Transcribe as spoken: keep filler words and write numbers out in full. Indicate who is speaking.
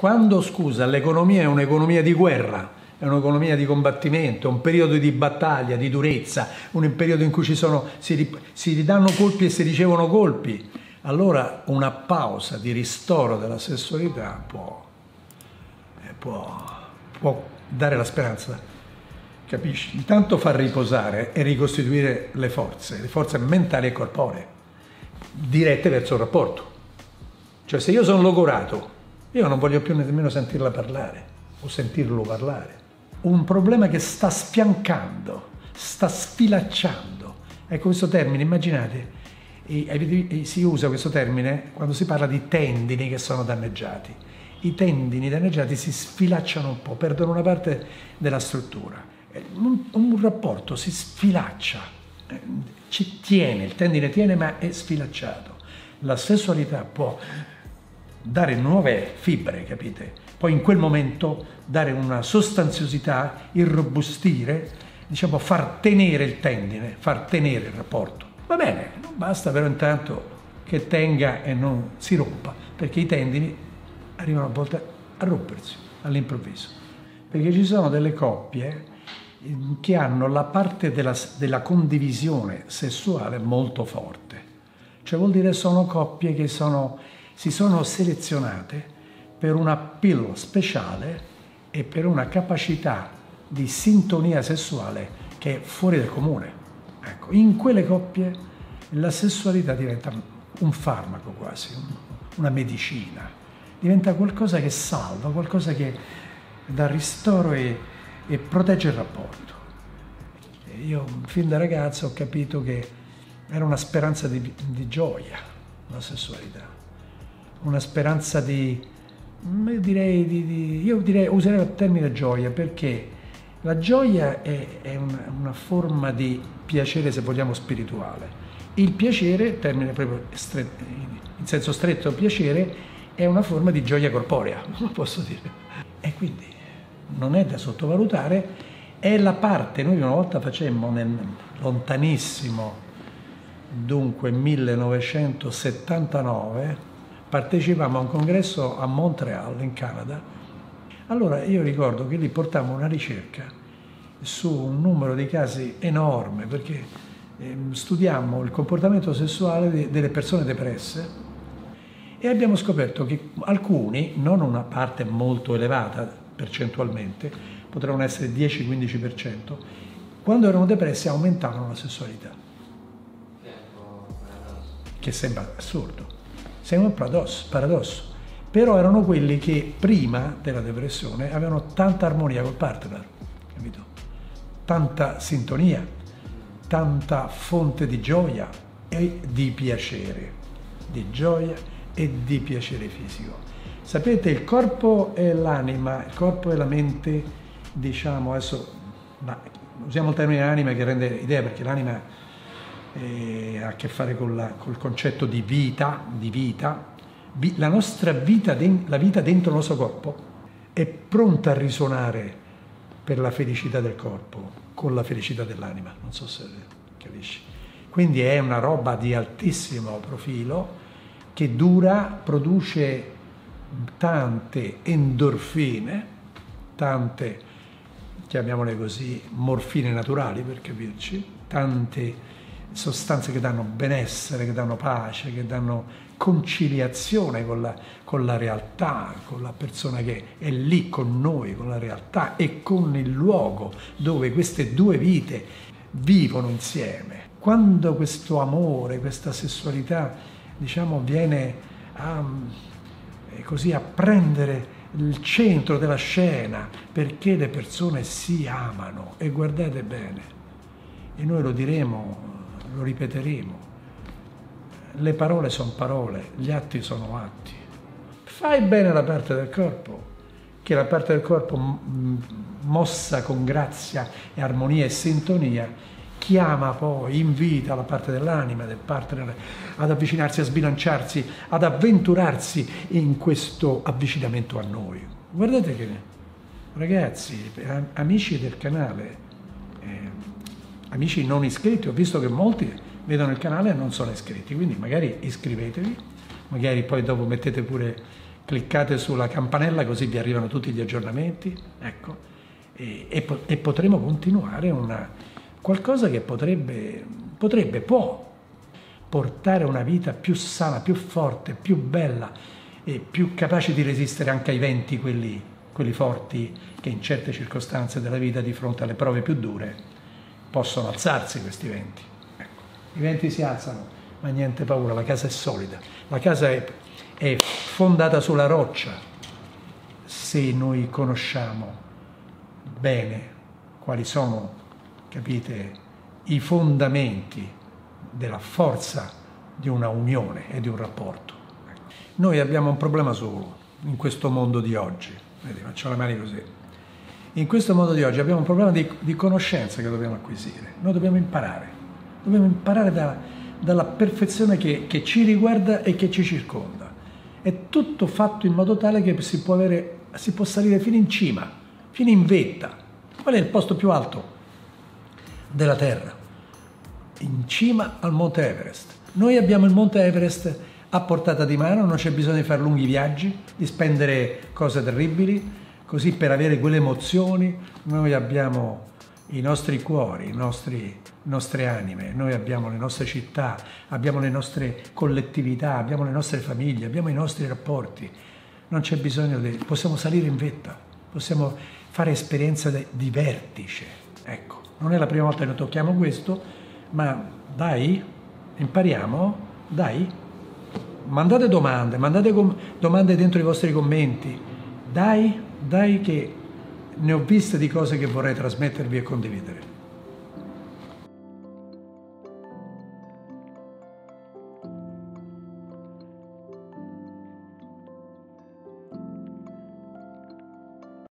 Speaker 1: Quando, scusa, l'economia è un'economia di guerra, è un'economia di combattimento, un periodo di battaglia, di durezza, un periodo in cui ci sono, si, si ridanno colpi e si ricevono colpi, allora una pausa di ristoro della sessualità può, eh, può, può dare la speranza, capisci? Intanto far riposare e ricostituire le forze, le forze mentali e corporee, dirette verso il rapporto. Cioè, se io sono logorato, io non voglio più nemmeno sentirla parlare o sentirlo parlare. Un problema che sta sfiancando, sta sfilacciando. Ecco questo termine, immaginate, si usa questo termine quando si parla di tendini che sono danneggiati. I tendini danneggiati si sfilacciano un po', perdono una parte della struttura. Un, un rapporto si sfilaccia, ci tiene, il tendine tiene ma è sfilacciato. La sessualità può dare nuove fibre, capite? Poi in quel momento dare una sostanziosità, irrobustire, diciamo far tenere il tendine, far tenere il rapporto. Va bene, non basta però intanto che tenga e non si rompa, perché i tendini arrivano a volte a rompersi all'improvviso. Perché ci sono delle coppie che hanno la parte della, della condivisione sessuale molto forte. Cioè vuol dire sono coppie che sono, si sono selezionate per un appeal speciale e per una capacità di sintonia sessuale che è fuori del comune. Ecco, in quelle coppie la sessualità diventa un farmaco quasi, una medicina, diventa qualcosa che salva, qualcosa che dà ristoro e, e protegge il rapporto. E io fin da ragazzo ho capito che era una speranza di, di gioia, la sessualità, una speranza di, io direi, di, di, io direi, userei il termine gioia perché la gioia è, è una, una forma di piacere, se vogliamo, spirituale. Il piacere, termine proprio stretto, in senso stretto piacere, è una forma di gioia corporea, posso dire. E quindi non è da sottovalutare, è la parte, noi una volta facemmo nel lontanissimo, dunque millenovecentosettantanove, partecipammo a un congresso a Montreal, in Canada. Allora io ricordo che lì portammo una ricerca su un numero di casi enorme, perché eh, studiammo il comportamento sessuale de- delle persone depresse e abbiamo scoperto che alcuni, non una parte molto elevata percentualmente, potevano essere dieci quindici per cento, quando erano depressi aumentavano la sessualità. Che sembra assurdo, sembra un paradosso, paradosso. Però erano quelli che prima della depressione avevano tanta armonia col partner, capito? Tanta sintonia, tanta fonte di gioia e di piacere, di gioia e di piacere fisico. Sapete, il corpo e l'anima, il corpo e la mente, diciamo adesso, ma usiamo il termine anima che rende idea, perché l'anima eh, ha a che fare con la, col concetto di vita, di vita. La nostra vita, la vita dentro il nostro corpo è pronta a risuonare per la felicità del corpo con la felicità dell'anima, non so se capisci. Quindi è una roba di altissimo profilo che dura, produce tante endorfine, tante, chiamiamole così, morfine naturali per capirci, tante sostanze che danno benessere, che danno pace, che danno conciliazione con la, con la realtà, con la persona che è lì con noi, con la realtà e con il luogo dove queste due vite vivono insieme. Quando questo amore, questa sessualità, diciamo, viene a, così, a prendere il centro della scena, perché le persone si amano, e guardate bene, e noi lo diremo, lo ripeteremo, le parole sono parole, gli atti sono atti. Fai bene la parte del corpo, che la parte del corpo mossa con grazia e armonia e sintonia chiama poi, invita la parte dell'anima, del partner ad avvicinarsi, a sbilanciarsi, ad avventurarsi in questo avvicinamento a noi. Guardate che, ragazzi, amici del canale, eh, amici non iscritti, ho visto che molti vedono il canale e non sono iscritti, quindi magari iscrivetevi, magari poi dopo mettete pure cliccate sulla campanella così vi arrivano tutti gli aggiornamenti, ecco, e, e, e potremo continuare una, qualcosa che potrebbe, potrebbe, può portare una vita più sana, più forte, più bella e più capace di resistere anche ai venti, quelli, quelli forti che in certe circostanze della vita, di fronte alle prove più dure, possono alzarsi questi venti. Ecco, i venti si alzano, ma niente paura, la casa è solida, la casa è, è fondata sulla roccia. Se noi conosciamo bene quali sono, capite, i fondamenti della forza di una unione e di un rapporto. Noi abbiamo un problema solo in questo mondo di oggi. Vedi, faccio le mani così. In questo mondo di oggi abbiamo un problema di, di conoscenza che dobbiamo acquisire. Noi dobbiamo imparare. Dobbiamo imparare da, dalla perfezione che, che ci riguarda e che ci circonda. È tutto fatto in modo tale che si può, avere, si può salire fino in cima, fino in vetta. Qual è il posto più alto della Terra? In cima al Monte Everest. Noi abbiamo il Monte Everest a portata di mano, non c'è bisogno di fare lunghi viaggi, di spendere cose terribili, così per avere quelle emozioni. Noi abbiamo i nostri cuori, i nostri, le nostre anime, noi abbiamo le nostre città, abbiamo le nostre collettività, abbiamo le nostre famiglie, abbiamo i nostri rapporti. Non c'è bisogno di... possiamo salire in vetta, possiamo fare esperienza di vertice. Ecco, non è la prima volta che noi tocchiamo questo, ma dai, impariamo, dai, mandate domande, mandate domande dentro i vostri commenti, dai, dai che ne ho viste di cose che vorrei trasmettervi e condividere.